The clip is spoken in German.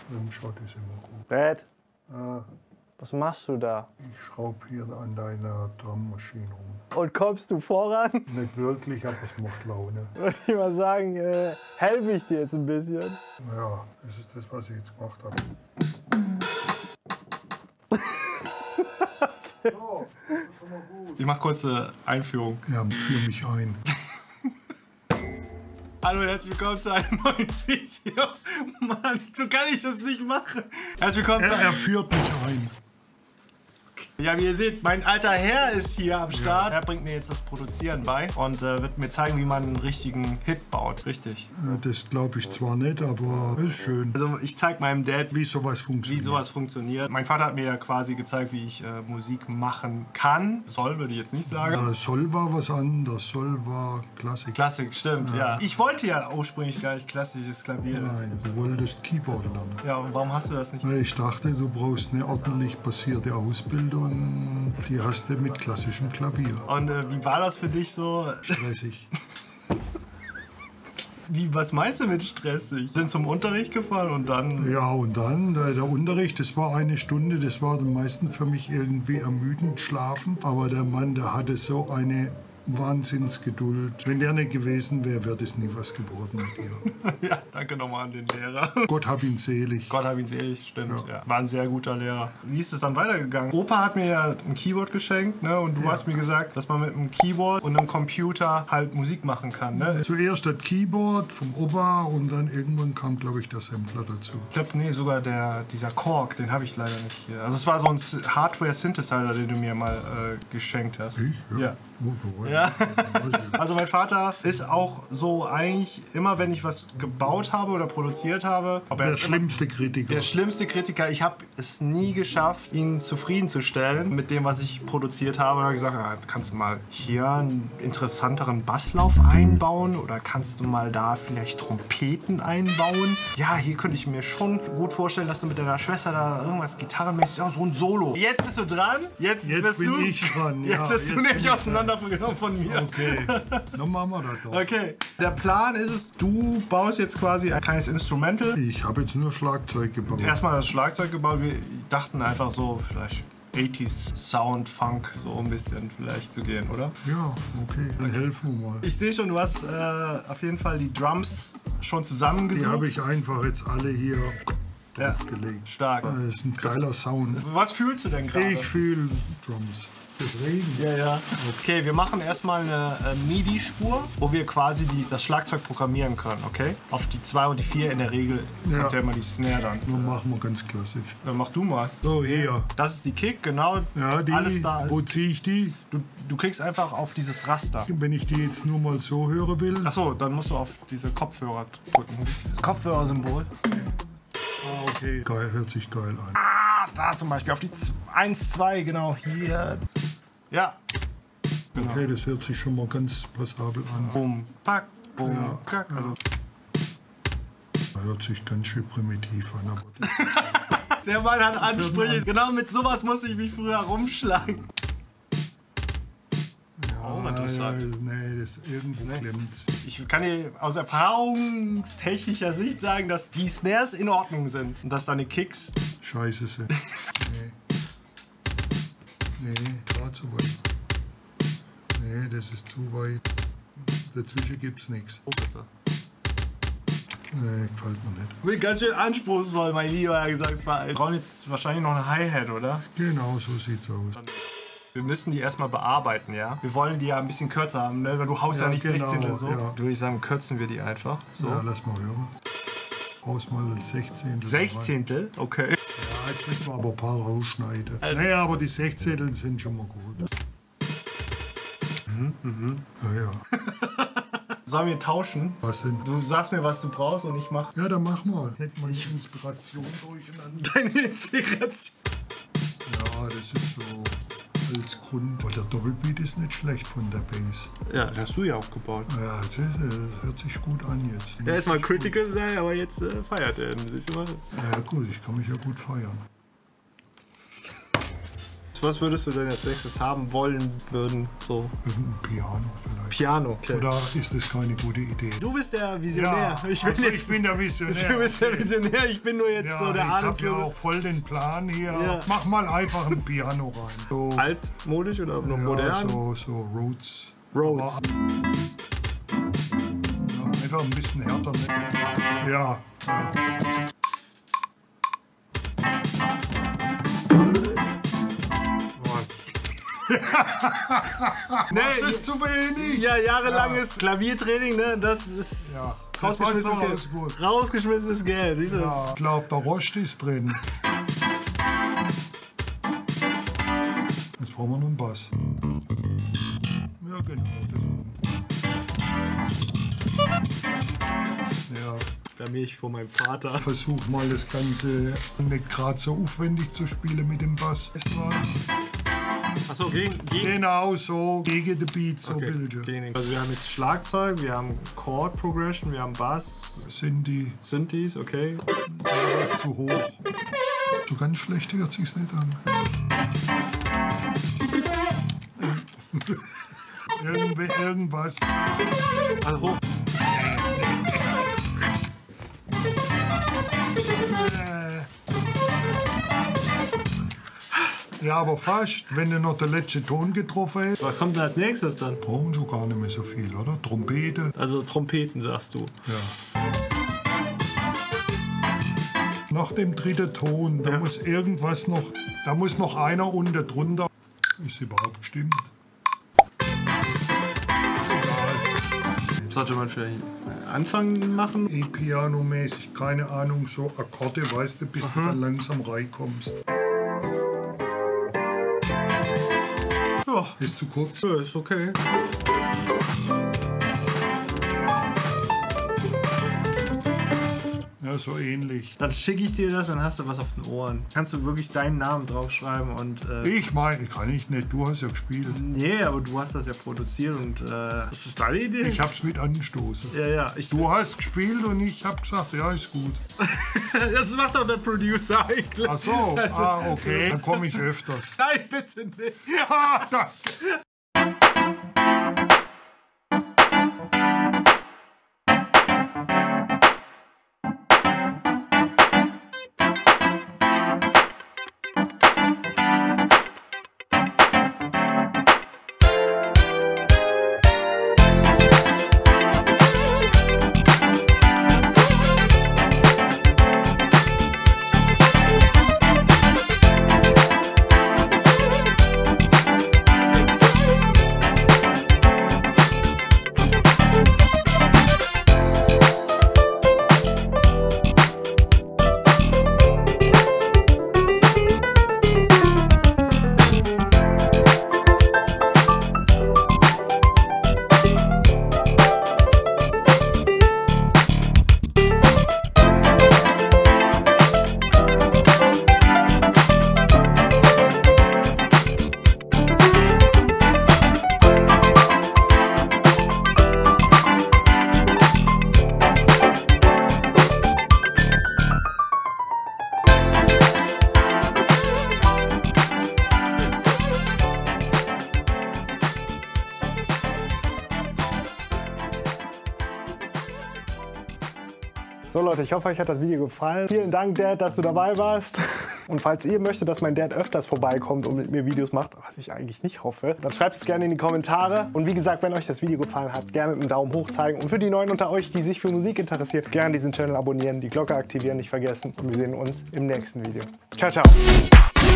Rimshot ist immer gut. Brad, Ah, was machst du da? ich schraube hier an deiner Drummaschine rum. Und kommst du voran? Nicht wirklich, aber es macht Laune. Würde ich mal sagen, helfe ich dir jetzt ein bisschen. Ja, das ist das, was ich jetzt gemacht habe. So, das ist schon mal gut. Ich mach kurze Einführung. Ja, führ mich ein. Hallo und herzlich willkommen zu einem neuen Video. Mann, so kann ich das nicht machen. Herzlich willkommen zu Er einem... führt mich ein. Ja, wie ihr seht, mein alter Herr ist hier am Start. Er bringt mir jetzt das Produzieren bei und wird mir zeigen, wie man einen richtigen Hit baut. Richtig. Ja, das glaube ich zwar nicht, aber ist schön. Also ich zeige meinem Dad, Wie sowas funktioniert. wie sowas funktioniert. Mein Vater hat mir ja quasi gezeigt, wie ich Musik machen kann. Soll, würde ich jetzt nicht sagen. Soll war was anderes. Soll war Klassik. Klassik, stimmt, ja. Ich wollte ja ursprünglich gar nicht klassisches Klavier. Nein, du wolltest Keyboard lernen. Ja, und warum hast du das nicht? Ich dachte, du brauchst eine ordentlich basierte Ausbildung. Die hast du mit klassischem Klavier. Und wie war das für dich so? Stressig. Was meinst du mit stressig? Sind zum Unterricht gefahren und dann... Ja, und dann der Unterricht, das war eine Stunde, das war am meisten für mich irgendwie ermüdend, schlafend. Aber der Mann, der hatte so eine Wahnsinnsgeduld. Wenn der nicht gewesen wäre, wäre das nie was geworden mit dir. Ja, danke nochmal an den Lehrer. Gott hab ihn selig. Gott hab ihn selig, stimmt. Ja. War ein sehr guter Lehrer. Wie ist es dann weitergegangen? Opa hat mir ja ein Keyboard geschenkt, ne? Und du hast mir gesagt, dass man mit einem Keyboard und einem Computer halt Musik machen kann, ne? Zuerst das Keyboard vom Opa und dann irgendwann kam, glaube ich, der Sampler dazu. Ich glaube, nee, sogar dieser Korg, den habe ich leider nicht hier. Also es war so ein Hardware-Synthesizer, den du mir mal geschenkt hast. Ich? Ja. Oh, Ja. Also mein Vater ist auch so eigentlich immer, wenn ich was gebaut habe oder produziert habe, aber Der schlimmste Kritiker. der schlimmste Kritiker. Ich habe es nie geschafft, ihn zufriedenzustellen mit dem, was ich produziert habe. Und habe gesagt, ah, kannst du mal hier einen interessanteren Basslauf einbauen oder kannst du mal da vielleicht Trompeten einbauen? Ja, hier könnte ich mir schon gut vorstellen, dass du mit deiner Schwester da irgendwas gitarrenmäßig, ja, so ein Solo. Jetzt bist du dran. Jetzt bist bin du. ich dran. Jetzt bist du nämlich auseinandergenommen von mir. Okay, dann machen wir das doch. Okay, der Plan ist es, du baust jetzt quasi ein kleines Instrumental. Ich habe jetzt nur Schlagzeug gebaut. Erstmal das Schlagzeug gebaut. Wir dachten einfach so, vielleicht 80s Sound, Funk, so ein bisschen vielleicht zu gehen, oder? Ja, okay, dann helfen wir mal. Ich sehe schon, du hast auf jeden Fall die Drums schon Die zusammengesucht. habe ich einfach jetzt alle hier Ja, draufgelegt. stark. Das ist ein geiler Sound. Was fühlst du denn gerade? Ich fühle Drums. Deswegen. Ja, ja. Okay, wir machen erstmal eine MIDI-Spur, wo wir quasi das Schlagzeug programmieren können, okay? Auf die 2 und die 4 in der Regel kommt ja immer die Snare dann. Dann machen wir ganz klassisch. Dann mach du mal. So, hier. Das ist die Kick, genau. Ja, die, Alles da ist. wo ziehe ich die? Du klickst einfach auf dieses Raster. Wenn ich die jetzt nur mal so hören will. Achso, dann musst du auf diese Kopfhörer drücken. Dieses Kopfhörersymbol. Ah, okay. Geil, hört sich geil an. Ah, da zum Beispiel. Auf die 1, 2, genau hier. Ja. Genau. Okay, das hört sich schon mal ganz passabel an. Bum, pack, bum, Ja, kack. Also, Hört sich ganz schön primitiv an. Aber der Mann hat Ansprüche. Genau mit sowas muss ich mich früher rumschlagen. ja, interessant. nee, das irgendwo klemmt's. Ich kann dir aus erfahrungstechnischer Sicht sagen, dass die Snares in Ordnung sind. Und dass deine Kicks... Scheiße sind. Nee. Nee, gerade zu weit. Nee, das ist zu weit. Dazwischen gibt's nichts. Nee, gefällt mir nicht. Ich bin ganz schön anspruchsvoll, mein lieber Gesangsverein. Wir brauchen jetzt wahrscheinlich noch eine Hi-Hat, oder? Genau, so sieht's aus. Wir müssen die erstmal bearbeiten, ja? Wir wollen die ja ein bisschen kürzer haben, ne? Weil du haust ja, Ja, nicht genau, 16 so. ja. Würde ich sagen, kürzen wir die einfach. So. Ja, lass mal hören. Raus mal als 16. 16. Okay. Ja, jetzt müssen wir aber ein paar rausschneiden. Naja, aber die 16 sind schon mal gut. Ja, ja. Sollen wir tauschen? Was denn? Du sagst mir, was du brauchst und ich mach Ja, dann mach mal. Nicht mal die Inspiration durcheinander. deine Inspiration. Ja, das ist so als Grund. Weil der Doppelbeat ist nicht schlecht von der Bass. Ja, das hast du ja auch gebaut. Ja, das hört sich gut an jetzt. Er ist mal critical sein, aber jetzt feiert er. Siehst du mal? Ja gut, ich kann mich ja gut feiern. Was würdest du denn als nächstes haben wollen würden? So. Irgendein Piano vielleicht. Piano. Okay. Oder ist das keine gute Idee? Du bist der Visionär. Ja, Ich bin der Visionär. Du bist der Visionär. Ich bin nur jetzt Ja, so der ich habe ja Ahnungslose. auch voll den Plan hier. Ja. Mach mal einfach ein Piano rein. So, Altmodisch oder noch modern? so Rhodes. Rhodes. Aber, ja, einfach ein bisschen härter. Ne? Ja. Nee, Das ist zu wenig. ja, jahrelanges Klaviertraining, ne? Das ist Ja, das weiß doch alles gut. rausgeschmissenes Geld. Siehst du? Ja, ich glaube, der Rost ist drin. Jetzt brauchen wir noch einen Bass. Ja, genau, das kommt. Ja, Da mir ich vor meinem Vater. versuch mal das Ganze nicht gerade so aufwendig zu spielen mit dem Bass. Achso, gegen. Genau so, gegen den Beat, so Okay, Bilder. also wir haben jetzt Schlagzeug, wir haben Chord Progression, wir haben Bass, Sind die Synthes, okay. was zu hoch? So ganz schlecht hört sich's nicht an. Irgendwas. Also hoch. Ja, aber fast. Wenn du noch den letzten Ton getroffen hättest, Was kommt denn als nächstes dann? brauchen schon gar nicht mehr so viel, oder? Trompete. Also Trompeten, sagst du. Ja. Nach dem dritten Ton, da Ja. muss irgendwas noch, da muss noch einer unten drunter. Ist überhaupt gestimmt? Ist egal. Sollte man vielleicht Anfang machen? E-Piano-mäßig, keine Ahnung, so Akkorde, weißt du, bis du dann langsam reinkommst. Ja, Ist zu kurz. ist okay. Ja, so ähnlich. Dann schicke ich dir das, dann hast du was auf den Ohren. Kannst du wirklich deinen Namen draufschreiben und. Ich meine, kann ich nicht, du hast ja gespielt. Nee, aber du hast das ja produziert und das ist deine Idee? Ich hab's mit angestoßen. Ja, ja. Du hast gespielt und ich hab gesagt, ja, ist gut. Das macht doch der Producer eigentlich. Ach so, okay, dann komme ich öfters. Nein, bitte nicht. Ah, danke. So Leute, ich hoffe, euch hat das Video gefallen. Vielen Dank, Dad, dass du dabei warst. Und falls ihr möchtet, dass mein Dad öfters vorbeikommt und mit mir Videos macht, was ich eigentlich nicht hoffe, dann schreibt es gerne in die Kommentare. Und wie gesagt, wenn euch das Video gefallen hat, gerne mit einem Daumen hoch zeigen. Und für die Neuen unter euch, die sich für Musik interessieren, gerne diesen Channel abonnieren, die Glocke aktivieren, nicht vergessen. Und wir sehen uns im nächsten Video. Ciao, ciao.